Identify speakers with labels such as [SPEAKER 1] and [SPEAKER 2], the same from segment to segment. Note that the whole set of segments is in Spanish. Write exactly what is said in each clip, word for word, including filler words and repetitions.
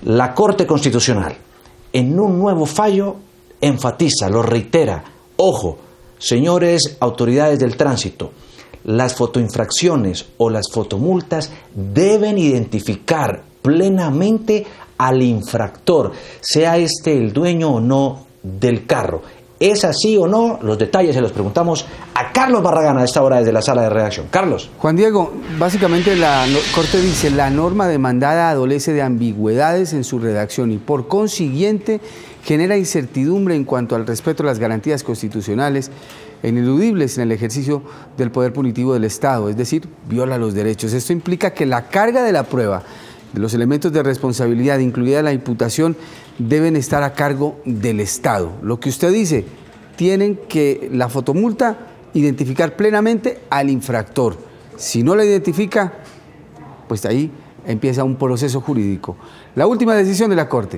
[SPEAKER 1] La Corte Constitucional, en un nuevo fallo, enfatiza, lo reitera, ojo, señores autoridades del tránsito, las fotoinfracciones o las fotomultas deben identificar plenamente al infractor, sea este el dueño o no del carro. ¿Es así o no? Los detalles se los preguntamos a Carlos Barragán a esta hora desde la sala de redacción. Carlos.
[SPEAKER 2] Juan Diego, básicamente la Corte dice la norma demandada adolece de ambigüedades en su redacción y por consiguiente genera incertidumbre en cuanto al respeto a las garantías constitucionales ineludibles en el ejercicio del poder punitivo del Estado, es decir, viola los derechos. Esto implica que la carga de la prueba de los elementos de responsabilidad, incluida la imputación, deben estar a cargo del Estado. Lo que usted dice, tienen que la fotomulta identificar plenamente al infractor. Si no la identifica, pues ahí empieza un proceso jurídico. La última decisión de la Corte.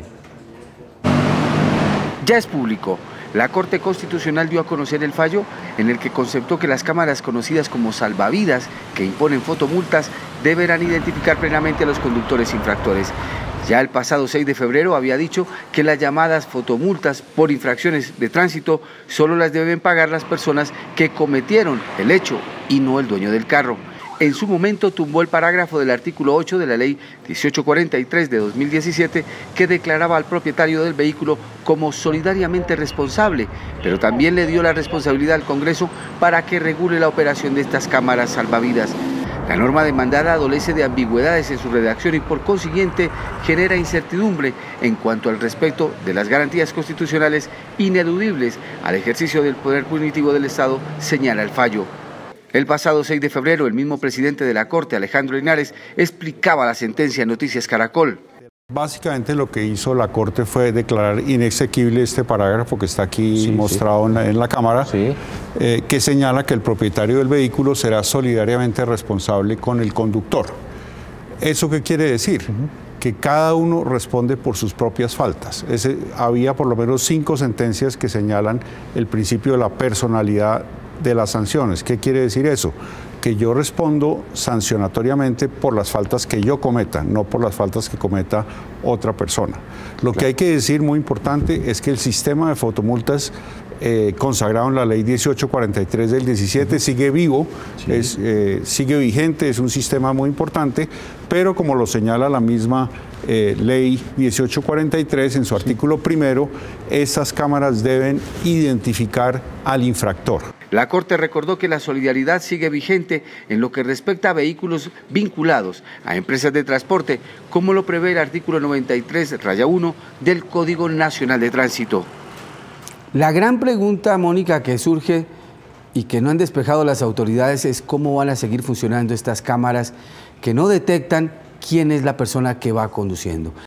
[SPEAKER 2] Ya es público. La Corte Constitucional dio a conocer el fallo en el que conceptó que las cámaras conocidas como salvavidas, que imponen fotomultas, deberán identificar plenamente a los conductores infractores. Ya el pasado seis de febrero había dicho que las llamadas fotomultas por infracciones de tránsito solo las deben pagar las personas que cometieron el hecho y no el dueño del carro. En su momento tumbó el parágrafo del artículo ocho de la ley dieciocho cuarenta y tres de dos mil diecisiete que declaraba al propietario del vehículo como solidariamente responsable, pero también le dio la responsabilidad al Congreso para que regule la operación de estas cámaras salvavidas. La norma demandada adolece de ambigüedades en su redacción y por consiguiente genera incertidumbre en cuanto al respeto de las garantías constitucionales ineludibles al ejercicio del poder punitivo del Estado, señala el fallo. El pasado seis de febrero, el mismo presidente de la Corte, Alejandro Linares, explicaba la sentencia en Noticias Caracol.
[SPEAKER 3] Básicamente lo que hizo la Corte fue declarar inexequible este parágrafo que está aquí sí, mostrado sí. En, la, en la cámara, sí. eh, que señala que el propietario del vehículo será solidariamente responsable con el conductor. ¿Eso qué quiere decir? Uh-huh. Que cada uno responde por sus propias faltas. Ese, había por lo menos cinco sentencias que señalan el principio de la personalidad de las sanciones. ¿Qué quiere decir eso? Que yo respondo sancionatoriamente por las faltas que yo cometa, no por las faltas que cometa otra persona. Lo claro. que hay que decir, muy importante, es que el sistema de fotomultas eh, consagrado en la ley dieciocho cuarenta y tres del diecisiete uh-huh. sigue vivo, sí. es, eh, sigue vigente, es un sistema muy importante, pero como lo señala la misma eh, ley dieciocho cuarenta y tres en su artículo primero, esas cámaras deben identificar al infractor.
[SPEAKER 2] La Corte recordó que la solidaridad sigue vigente en lo que respecta a vehículos vinculados a empresas de transporte, como lo prevé el artículo noventa y tres, raya uno del Código Nacional de Tránsito. La gran pregunta, Mónica, que surge y que no han despejado las autoridades es cómo van a seguir funcionando estas cámaras que no detectan quién es la persona que va conduciendo.